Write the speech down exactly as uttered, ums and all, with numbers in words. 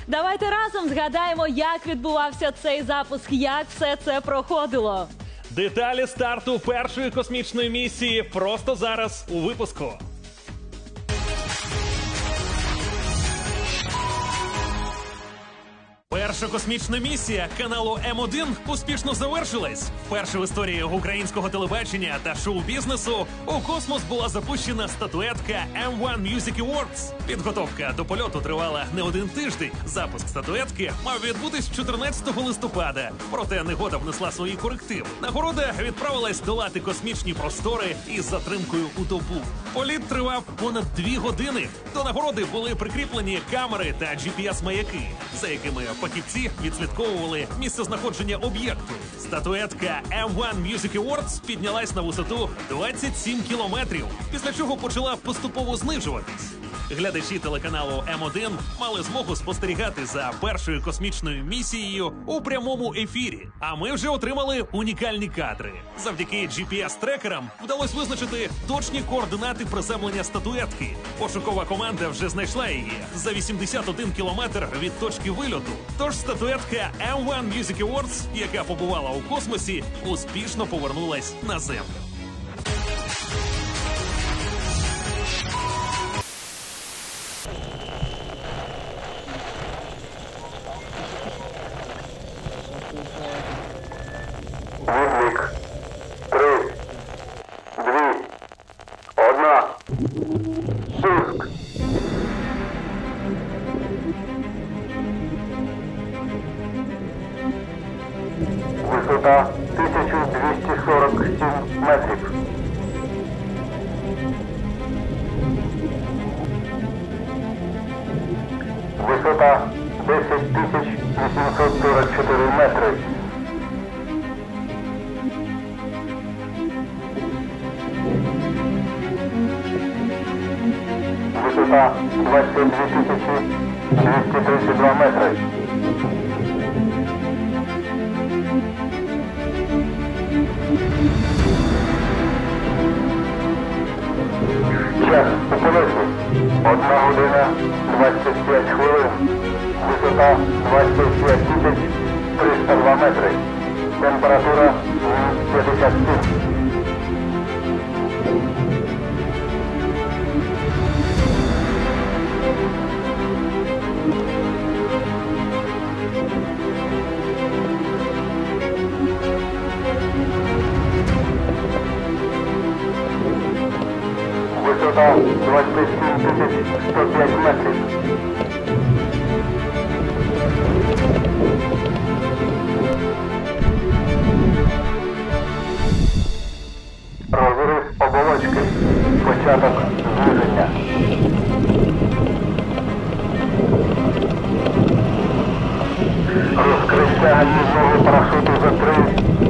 Давайте разом згадаємо, як відбувався цей запуск, як все це проходило. Деталі старту першої космічної місії просто зараз у випуску. Перша космічна місія каналу М один успішно завершилась. Вперше в історії українського телебачення та шоу-бізнесу у космос була запущена статуетка М один Music Awards. Підготовка до польоту тривала не один тиждень. Запуск статуетки мав відбутись чотирнадцятого листопада. Проте негода внесла свої корективи. Нагорода відправилась долати космічні простори із затримкою у добу. Політ тривав понад дві години. До нагороди були прикріплені камери та джі пі ес-маяки, за якими фахівці відслідковували місцезнаходження об'єкту. Статуетка М один Music Awards піднялась на висоту двадцять сім кілометрів, після чого почала поступово знижуватись. Глядачі телеканалу М один мали змогу спостерігати за першою космічною місією у прямому ефірі. А ми вже отримали унікальні кадри. Завдяки джі пі ес-трекерам вдалося визначити точні координати приземлення статуетки. Пошукова команда вже знайшла її за вісімдесят один кілометр від точки вильоту. Тож статуетка М один Music Awards, яка побувала у космосі, успішно повернулась на Землю. Відлік. Три. Дві. Одна. Пуск. Висота тисяча двісті сорок сім метрів. Висота десять тисяч вісімсот сорок чотири метри. Висота двадцять дві тисячі двісті тридцять два метри. Час у полеті одна година двадцять п'ять хвилин. Висота двадцять п'ять тисяч триста два метри. Температура п'ятдесят сім. Висота двадцять сім тисяч сто п'ять метрів. Розрив оболочки. Початок зниження. Розкриття гальмівного парашуту за три,